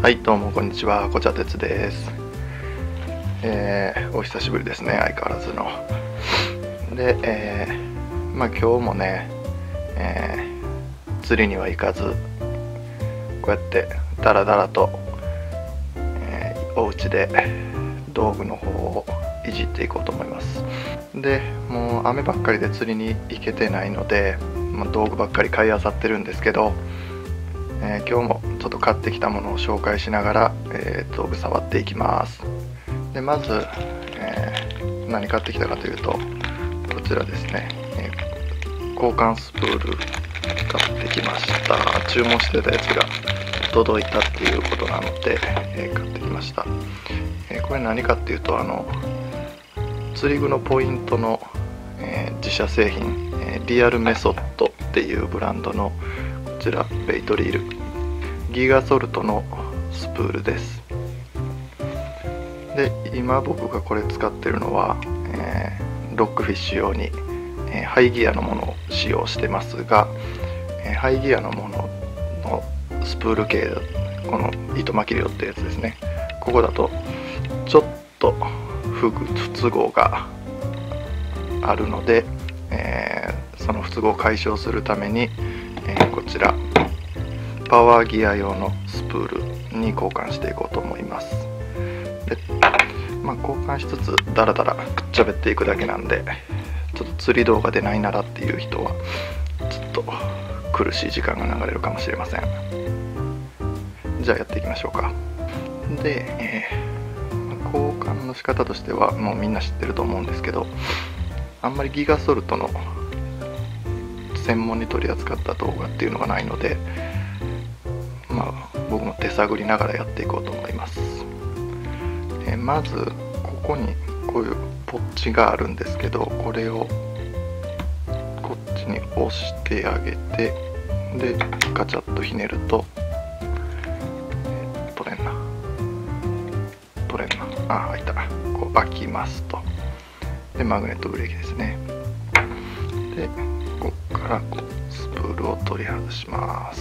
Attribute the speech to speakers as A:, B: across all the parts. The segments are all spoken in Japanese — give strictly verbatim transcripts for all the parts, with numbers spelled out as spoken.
A: はい、どうもこんにちは、こちゃてつです。えー、お久しぶりですね、相変わらずの。で、えー、まあ今日もね、えー、釣りには行かず、こうやってダラダラと、えー、お家で道具の方をいじっていこうと思います。で、もう雨ばっかりで釣りに行けてないので、まあ、道具ばっかり買い漁ってるんですけど、えー、今日もちょっと買ってきたものを紹介しながら、えー、道具触っていきます。でまず、えー、何買ってきたかというと、こちらですね、えー、交換スプール買ってきました。注文してたやつが届いたっていうことなので、えー、買ってきました。えー、これ何かっていうと、あの釣り具のポイントの、えー、自社製品、えー、リアルメソッドっていうブランドのこちらベイトリールギガソルトのスプールです。で今僕がこれ使ってるのは、えー、ロックフィッシュ用に、えー、ハイギアのものを使用してますが、えー、ハイギアのもののスプール系、この糸巻き量ってやつですね、ここだとちょっと不都合があるので、えー、その不都合を解消するために、えー、こちらパワーギア用のスプールに交換していこうと思います。で、まあ、交換しつつダラダラくっちゃべっていくだけなんで、ちょっと釣り動画でないならっていう人はちょっと苦しい時間が流れるかもしれません。じゃあやっていきましょうか。で、えー、交換の仕方としてはもうみんな知ってると思うんですけど、あんまりギガソルトの専門に取り扱った動画っていうのがないので、まあ、僕も手探りながらやっていこうと思います。えまずここにこういうポッチがあるんですけど、これをこっちに押してあげて、でガチャッとひねると、え取れんな取れんなあ開いた。こう開きますと。でマグネットブレーキですね。でここからこうスプールを取り外します。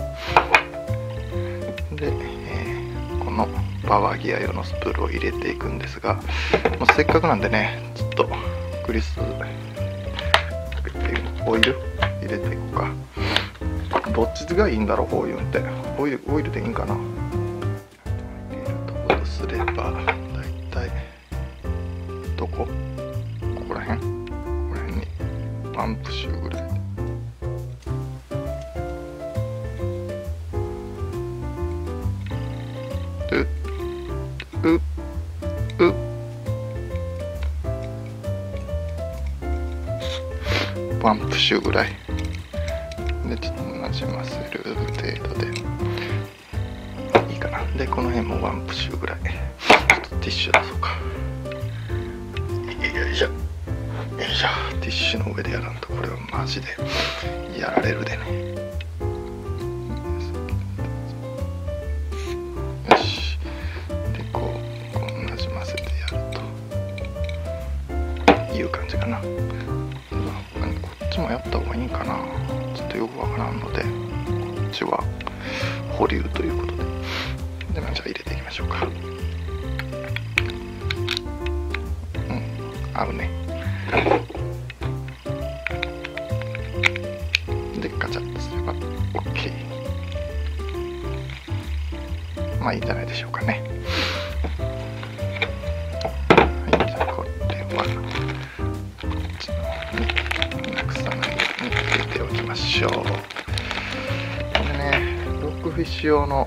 A: で、えー、このパワーギア用のスプールを入れていくんですが、もうせっかくなんでね、ちょっとグリスオイル入れていこうか。どっちがいいんだろう、こういうのってオイルオイルでいいんかな。入れるところとすればだいたいどこここら辺ここら辺にワンプッシュぐらい。うううワンプッシュぐらいでちょっとなじませる程度でいいかな。でこの辺もワンプッシュぐらい。ちょっとティッシュ出そうか。よいしょよいしょ。ティッシュの上でやらんとこれはマジでやられるでね。よし。でこうこうなじませてやるという感じかな。こっちもやった方がいいかな。ちょっとよくわからんので、こっちは保留ということで。でまあ、じゃあ入れていきましょうか。うん、合うね。でガチャッとすれば OK。 まあいいんじゃないでしょうかね。はい、じゃあこれはこっちの方になくさないように入れておきましょう。これね、ロックフィッシュ用の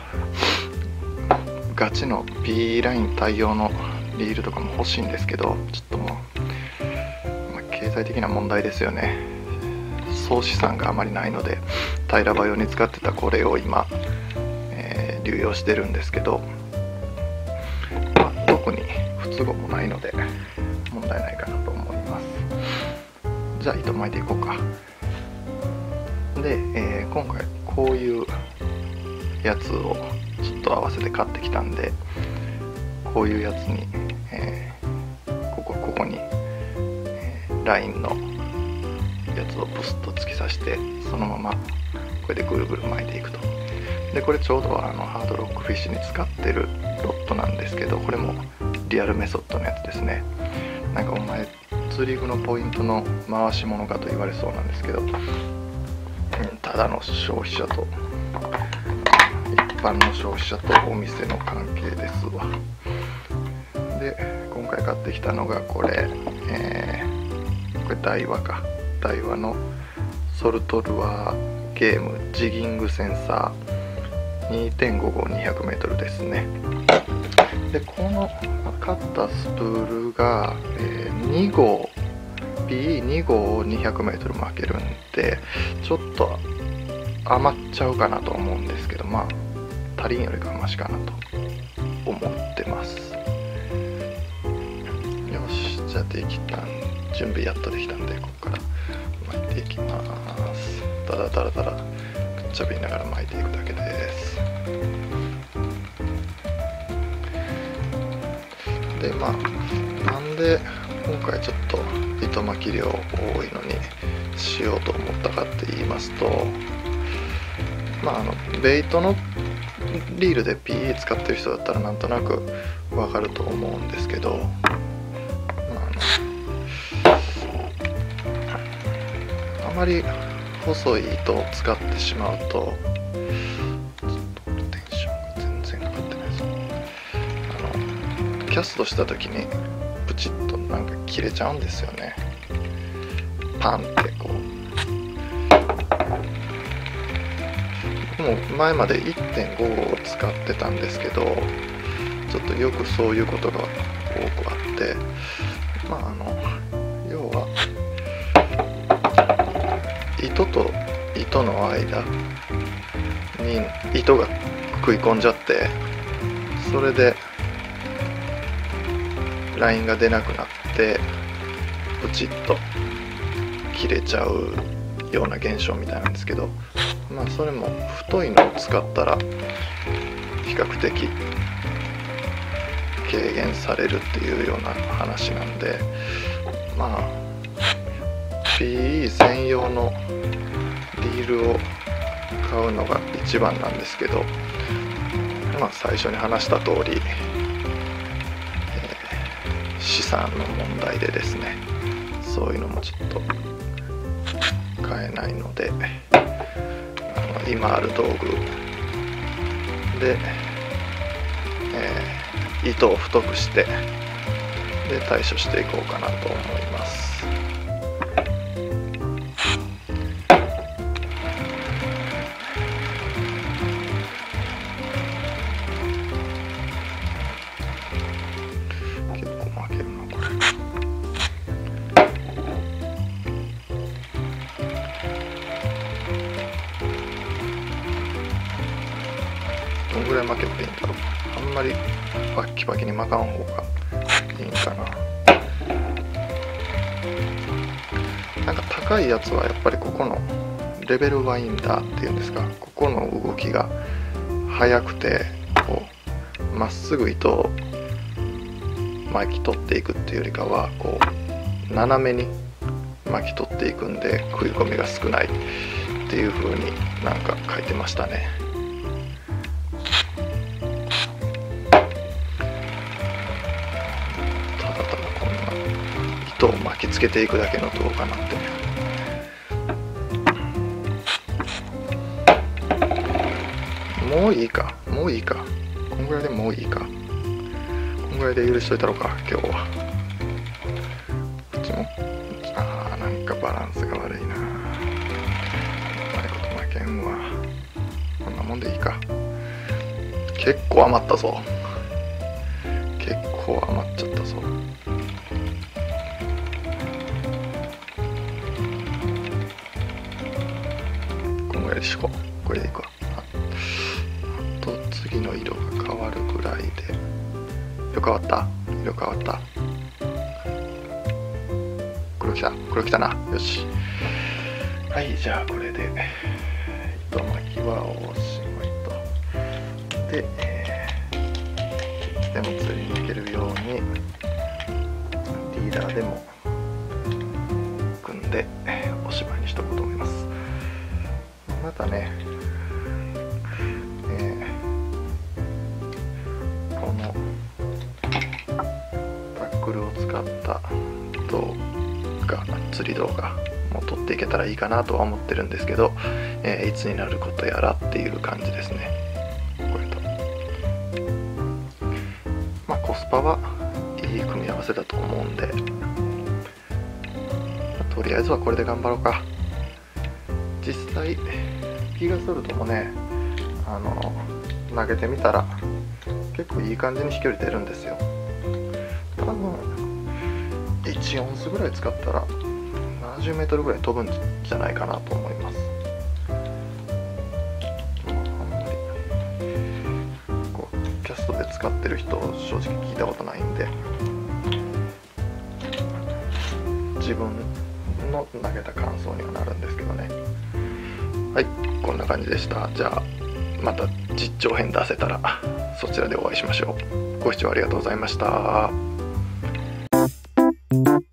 A: ガチの P ライン対応のリールとかも欲しいんですけど、ちょっともう、まあ、経済的な問題ですよね。総資産があまりないので、平場用に使ってたこれを今、えー、流用してるんですけど、まあ、特に不都合もないので問題ないかなと思います。じゃあ糸巻いていこうか。で、えー、今回こういうやつをちょっと合わせて買ってきたんで、こういうやつに、えー、ここここに、えー、ラインのやつをプスッと突き刺して、そのままこれでぐるぐる巻いていくと。 でこれちょうどあのハードロックフィッシュに使ってるロッドなんですけど、これもリアルメソッドのやつですね。なんかお前釣り具のポイントの回し物かと言われそうなんですけど、ただの消費者と一般の消費者とお店の関係ですわ。で今回買ってきたのがこれ、えー、これダイワかダイワのソルトルアーゲームジギングセンサー にてんごごにひゃくメートル ですね。でこの買ったスプールが、えー、に号 ピーイーに 号をにひゃくメートル巻けるんでちょっと余っちゃうかなと思うんですけど、まあ足りんよりかはマシかなと思ってます。よし、じゃあできたん準備やっとできたんでここから巻いていきます。ただただただくっちゃべりながら巻いていくだけです。でまあなんで今回ちょっと糸巻き量多いのにしようと思ったかって言いますと、まああのベイトのリールで ピーイー 使ってる人だったらなんとなくわかると思うんですけど、まあ、あのあまり細い糸を使ってしまうとちょっとテンションが全然かかってないぞ。あのキャストした時にプチッとなんか切れちゃうんですよね。パンってこう。もう前まで いってんご 号を使ってたんですけど、ちょっとよくそういうことが多くあって、まああの要は糸と糸の間に糸が食い込んじゃって、それでラインが出なくなってプチッと切れちゃうような現象みたいなんですけど、まあそれも太いのを使ったら比較的軽減されるっていうような話なんで、まあ ピーイー 専用のリールを買うのが一番なんですけど、まあ最初に話した通り、えー、資産の問題でですね、そういうのもちょっと買えないので、今ある道具で、えー、糸を太くしてで対処していこうかなと思います。結構負けるなこれ。どんぐらい巻けばいいんだろう。あんまりバッキバキに巻かん方がいいんかな。なんか高いやつはやっぱりここのレベルワインダーっていうんですか、ここの動きが速くてこうまっすぐ糸を巻き取っていくっていうよりかはこう斜めに巻き取っていくんで食い込みが少ないっていう風になんか書いてましたね。糸を巻きつけていくだけの動画なんで、もういいかもういいかこんぐらいでもういいかこんぐらいで許しといたろうか今日は。こっちもあーなんかバランスが悪いな。うまいこと負けんわ。こんなもんでいいか。結構余ったぞ。結構余っちゃったぞ。しここれでいくわ。あと次の色が変わるぐらいで。色変わった色変わった黒きた黒きたな。よし、はい、じゃあこれで糸巻きはおしまいと。で、えー、いつでも釣りに行けるようにリーダーでも組んでおしまいにしとこうと思います。またね、 り動画も撮っていけたらいいかなとは思ってるんですけど、えー、いつになることやらっていう感じですね。これとまあコスパはいい組み合わせだと思うんで、とりあえずはこれで頑張ろうか。実際ギガソルトもね、あの投げてみたら結構いい感じに飛距離出るんですよ。多分いちオンスぐらい使ったらななじゅうメートルぐらい飛ぶんじゃないかなと思います。あんまりこうキャストで使ってる人正直聞いたことないんで、自分の投げた感想にはなるんですけどね。はい、こんな感じでした。じゃあまた実況編出せたらそちらでお会いしましょう。ご視聴ありがとうございました。